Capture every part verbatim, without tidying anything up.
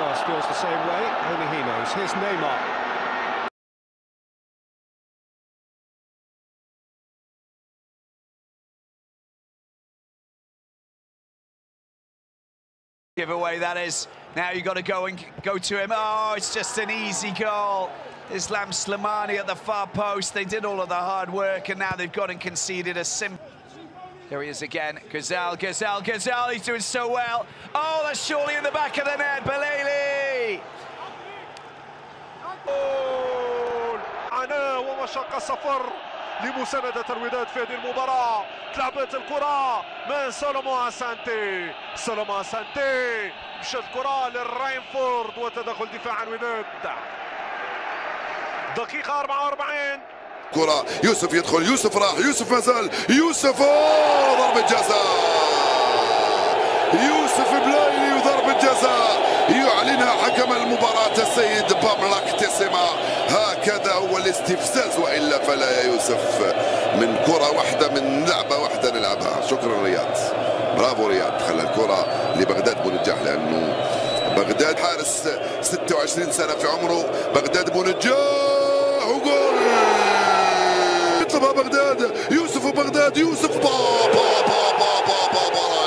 Overmars feels the same way, only he knows. Here's Neymar. Giveaway that is. Now you've got to go and go to him. Oh, it's just an easy goal. Islam Slimani at the far post. They did all of the hard work, and now they've gone and conceded a sim. Here he is again. Gazal, Gazal, Gazal. He's doing so well. Oh, that's surely in the back of the net. Belaili. عناء ومشقة سفر لمساندة الوداد في هذه المباراة. تلعبت الكرة من سولومون اسانتي. سولومون اسانتي مشات الكرة للراينفورد وتدخل دفاع الوداد. دقيقة أربعة وأربعين. كرة يوسف يدخل، يوسف راح، يوسف مازال، يوسف ضربة جزاء. يوسف بلايلي وضربة جزاء يعلنها حكم المباراة السيد باملاك تسمة. هكذا هو الاستفزاز، والا فلا يا يوسف. من كرة واحدة، من لعبة واحدة نلعبها. شكرا رياض، برافو رياض. خلى الكرة لبغداد بونجاح، لأنه بغداد حارس ستة وعشرين سنة في عمره. بغداد بونجاح وجول. يطلبها بغداد، يوسف وبغداد، يوسف با با با با با با با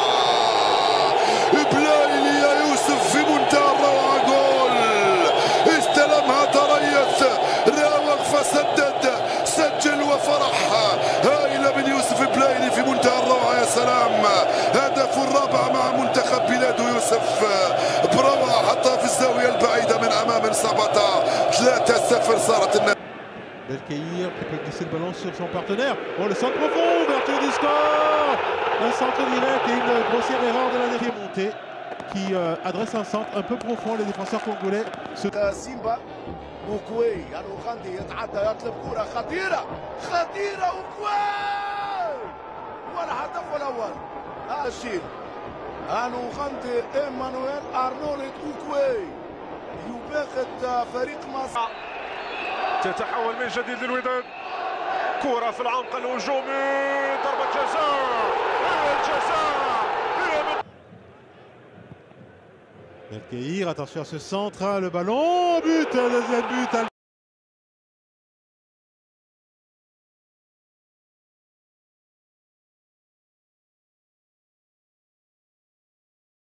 بلايلي يا يوسف في منتهى الروعة. جول استلمها تريث، راوغ فسدد، سجل وفرح. هائلة من يوسف بلايلي في منتهى الروعة. يا سلام، هدف الرابع مع منتخب بلاده يوسف بروعة، حطها في الزاوية البعيدة من أمام ساباتا. ثلاثة صفر صارت النتيجة. Belkeïr qui peut glisser le ballon sur son partenaire. Oh, le centre profond, ouverture du score. Un centre direct et une grossière erreur de la défense montée qui euh, adresse un centre un peu profond. Les défenseurs congolais se... سيمبا وكوي الأوغندي يتعدى يطلب كرة خطيرة خطيرة وكوي والهدف الأول. الشيل الأوغندي إيمانويل أرنولد وكوي يباغت فريق مصر. تتحول من جديد للوداد. كرة في العمق الهجومي، ضربة جزاء. الجزاء هي من Belkeïr, attention à ce centre, hein, le ballon, but, deuxième but.